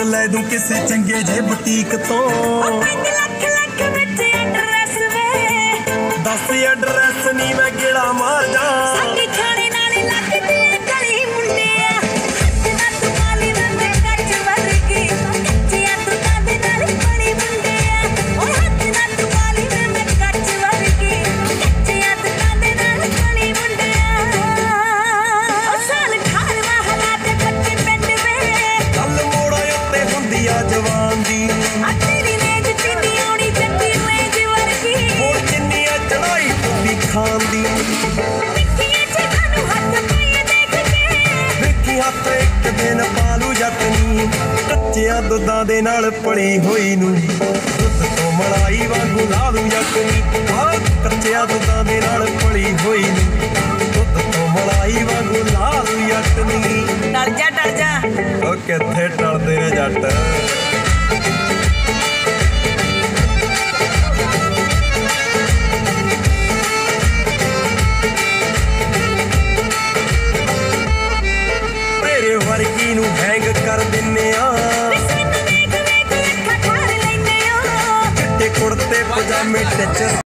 ਲੈ ਦੂੰ ਕਿਸੇ ਚੰਗੇ ਜੇ ਬੁਟੀਕ ਤੋਂ। 5 ਲੱਖ ਵਿੱਚ ਐਡਰੈਸ ਵੇ, ਦੱਸ ਐਡਰੈਸ ਨੀ ਮੈਂ ਗੇੜਾ ਮਾਰ ਜਾ। ਸਾਡੀ ਖਾਣੇ ਨਾਲ ਲੱਗਦੀ ਗਲੀ ਮੁੰਡਿਆ, ਹੱਥ ਨਾਲ ਮਾਲੀ ਮੈਂ ਕੱਚ ਵਰਗੀ, ਕੱਚਿਆਂ ਦੁੱਧਾਂ ਦੇ ਨਾਲ ਬਣੀ ਮੁੰਡਿਆ। ਓਏ ਹੱਥ ਨਾਲ ਮਾਲੀ ਮੈਂ ਕੱਚ ਵਰਗੀ, ਕੱਚਿਆਂ ਦੁੱਧਾਂ ਦੇ ਨਾਲ ਬਣੀ ਮੁੰਡਿਆ। ਓ ਸਾਲ 18ਵਾਂ ਹਾਲਾਤ ਬੱਚੇ ਪਿੰਡ ਵੇ, ਗੱਲ ਮੋੜਾ ਉੱਤੇ ਹੁੰਦੀ ਆ ਜਵਾਨ ਦੀ। ਆ ਤੇਰੀ ਰੇਂਜ ਚੀਨੀ ਆਉਣੀ ਚੰਗੀ ਰੇਂਜ ਵਰਗੀ, ਹੁਣ ਕਿੰਨੀ ਆ ਚੜਾਈ ਟੁੱਟੀ ਖਾਨ ਦੀ। ਵਿੱਕੀਆਂ ਚ ਸਾਨੂੰ ਹੱਥ ਪਏ ਦੇਖ ਕੇ, ਵੇਖੀ ਹੱਥ ਇੱਕ ਦਿਨ ਪਾਲੂ ਜੱਟ ਨੀ, ਕੱਚਿਆਂ ਦੁੱਧਾਂ ਦੇ ਨਾਲ ਪਲੀ ਹੋਈ ਨੂੰ। ਦੁੱਧ ਤੋਂ ਮਲਾਈ ਵਾਂਗੂ ਲਾ ਦੂੰ ਜੱਟ ਨੀ, ਆਹ ਕੱਚਿਆਂ ਦੁੱਧਾਂ ਦੇ ਨਾਲ ਪਲੀ ਹੋਈ ਨੂੰ। ਦੁੱਧ ਤੋਂ ਮਲਾਈ ਵਾਂਗੂ ਲਾ ਦੂੰ ਜੱਟ ਨੀ। ਡਰ ਜਾ ਉਹ ਕਿੱਥੇ ਟਲਦੇ ਨੇ ਜੱਟ। ਤੇਰੇ ਵਰਗੀ ਨੂੰ ਹੈਂਗ ਕਰ ਦਿੰਨੇ ਆ, ਸਾਨੂੰ ਵੇਖ ਵੇਖ ਅੱਖਾਂ ਠਾਰ ਲੈਨੇ ਓ। ਚਿੱਟੇ ਕੁੜਤੇ ਪਜਾਮੇ ਟਿਚ